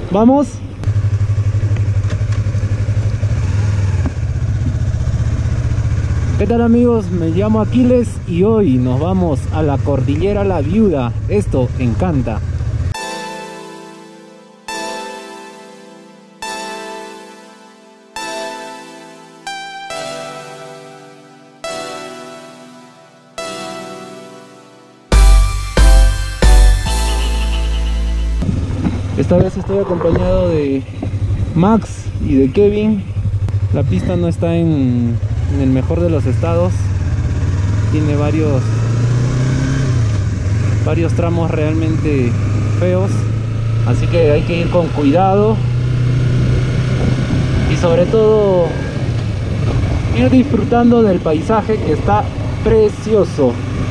¿Vamos? ¿Qué tal amigos? Me llamo Aquiles y hoy nos vamos a la Cordillera La Viuda. Esto encanta. Esta vez estoy acompañado de Max y de Kevin. La pista no está en el mejor de los estados. Tiene varios tramos realmente feos. Así que hay que ir con cuidado. Y sobre todo ir disfrutando del paisaje que está precioso.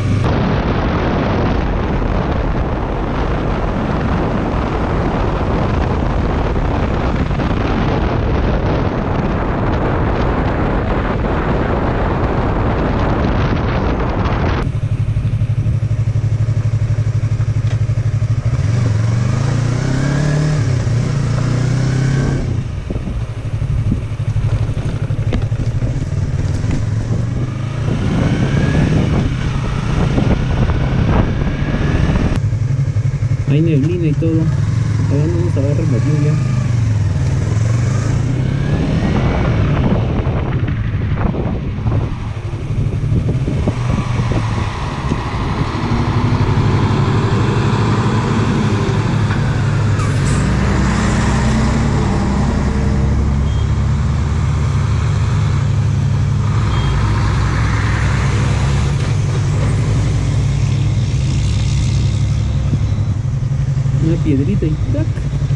Hay neblina y todo. Ojalá no nos agarre la lluvia. Una piedrita y ¡tac!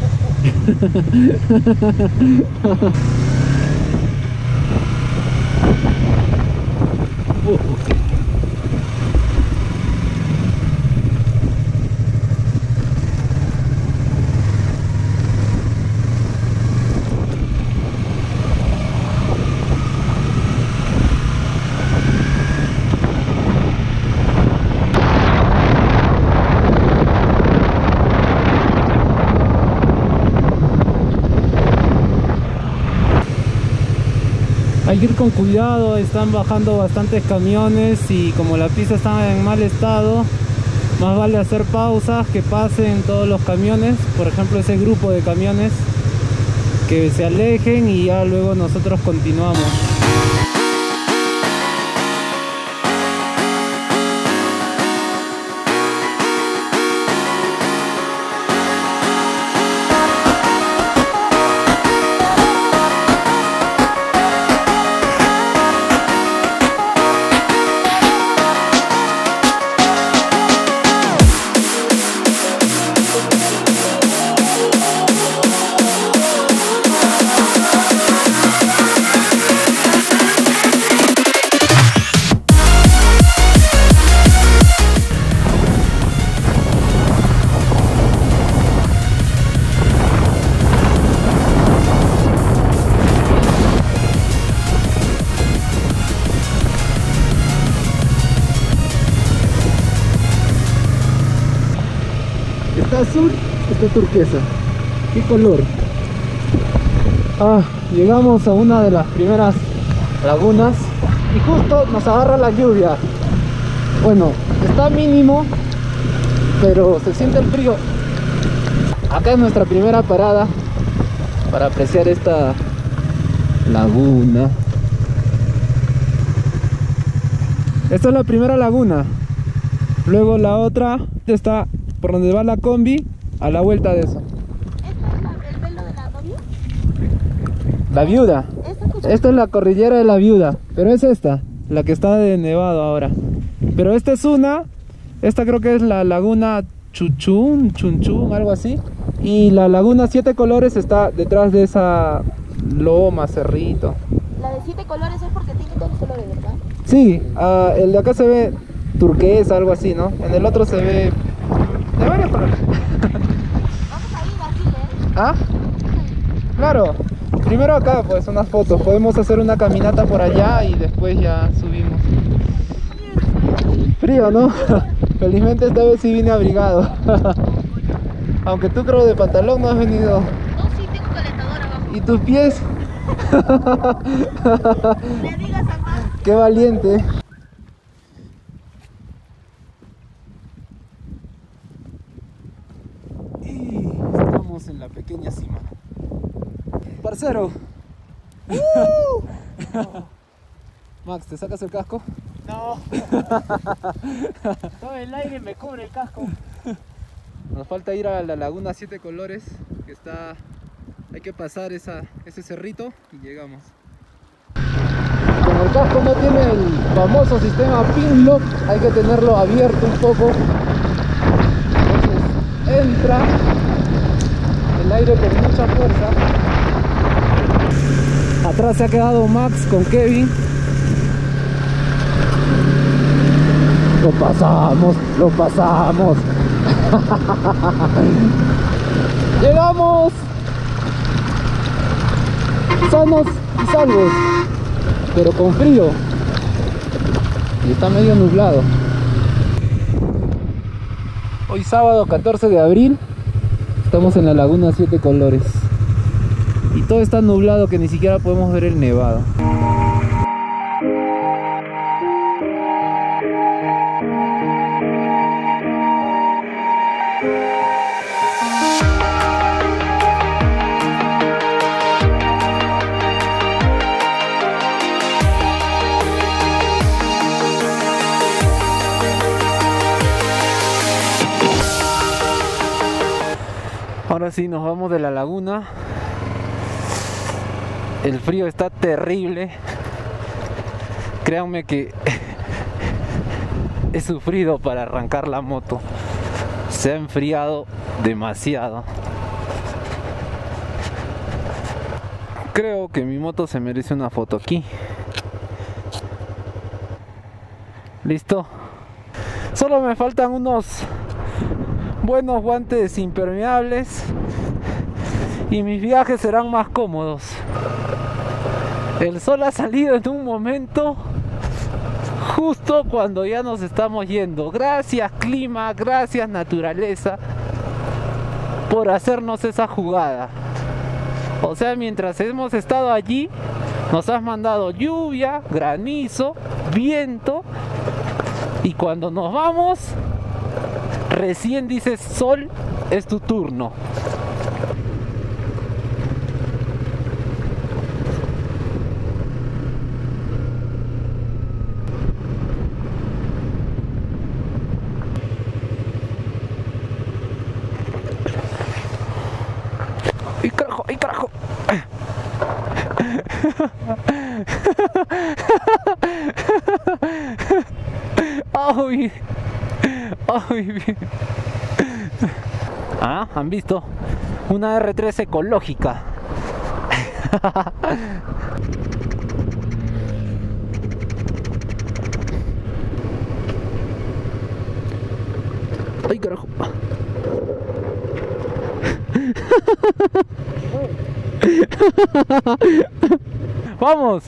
Hay que ir con cuidado, están bajando bastantes camiones y como la pista está en mal estado, más vale hacer pausas, que pasen todos los camiones, por ejemplo ese grupo de camiones, que se alejen y ya luego nosotros continuamos. Está azul, está turquesa. ¿Qué color? Llegamos a una de las primeras lagunas y justo nos agarra la lluvia. Bueno, está mínimo, pero se siente el frío. Acá es nuestra primera parada para apreciar esta laguna. Esta es la primera laguna. Luego la otra está por donde va la combi, a la vuelta de eso. ¿Esto es el velo de la combi? La Viuda. Esta es la Cordillera de La Viuda, pero es esta, la que está de nevado ahora. Pero esta es esta creo que es la laguna Chunchún, algo así. Y la laguna Siete Colores está detrás de esa loma, cerrito. La de 7 colores es porque tiene todos los colores, ¿verdad? Sí, el de acá se ve turquesa, algo así, ¿no? En el otro se ve de varios colores. Vamos a ir así, ¿eh? ¿Ah? Claro. Primero acá, pues, unas fotos. Podemos hacer una caminata por allá y después ya subimos. Frío, ¿no? Felizmente esta vez sí vine abrigado. Aunque tú creo de pantalón no has venido. ¿Y tus pies? Le digas a Max. ¡Qué valiente! Y estamos en la pequeña cima. ¡Parcero! Max, ¿te sacas el casco? No. Todo el aire me cubre el casco. Nos falta ir a la laguna 7 Colores, que está... Hay que pasar ese cerrito y llegamos. Como el casco no tiene el famoso sistema pin lock, hay que tenerlo abierto un poco. Entonces entra el aire con mucha fuerza. Atrás se ha quedado Max con Kevin. Lo pasamos, lo pasamos. Llegamos sanos y salvos, pero con frío y está medio nublado. Hoy sábado 14 de abril estamos en la laguna 7 Colores y todo está nublado que ni siquiera podemos ver el nevado. Ahora sí, nos vamos de la laguna. El frío está terrible. Créanme que he sufrido para arrancar la moto. Se ha enfriado demasiado. Creo que mi moto se merece una foto aquí. ¿Listo? Solo me faltan unos buenos guantes impermeables y mis viajes serán más cómodos. El sol ha salido en un momento justo cuando ya nos estamos yendo. Gracias clima, gracias naturaleza por hacernos esa jugada. O sea, mientras hemos estado allí nos has mandado lluvia, granizo, viento, y cuando nos vamos recién dices sol, es tu turno. ¡Ay, carajo! ¡Ay, carajo! ¡Ay! ¡Ay! Ah, ¿han visto? Una R3 ecológica. ¡Ay, carajo! ¡Vamos!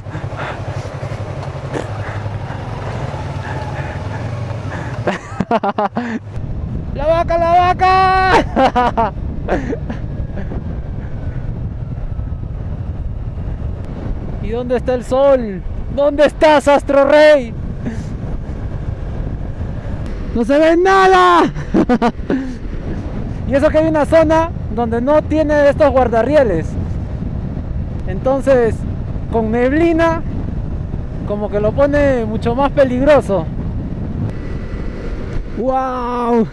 ¡La vaca, la vaca! ¿Y dónde está el sol? ¿Dónde estás, Astro Rey? ¡No se ve nada! Y eso que hay una zona donde no tiene estos guardarrieles. Entonces, con neblina, como que lo pone mucho más peligroso. ¡Wow!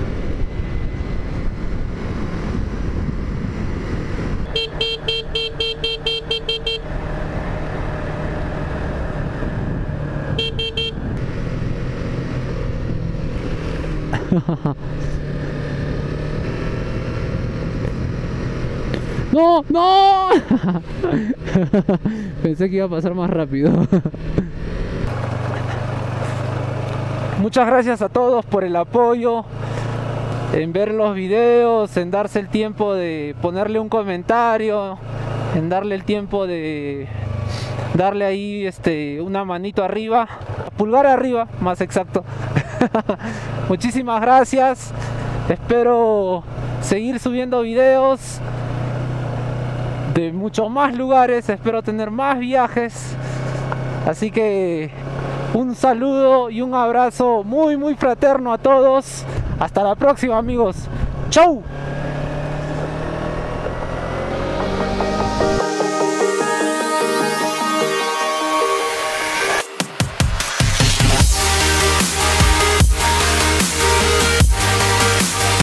¡No! ¡No! Pensé que iba a pasar más rápido. Muchas gracias a todos por el apoyo, en ver los videos, en darse el tiempo de ponerle un comentario, en darle el tiempo de darle ahí una manito arriba, pulgar arriba, más exacto. Muchísimas gracias. Espero seguir subiendo videos de muchos más lugares, espero tener más viajes. Así que un saludo y un abrazo muy fraterno a todos. Hasta la próxima, amigos. ¡Chau!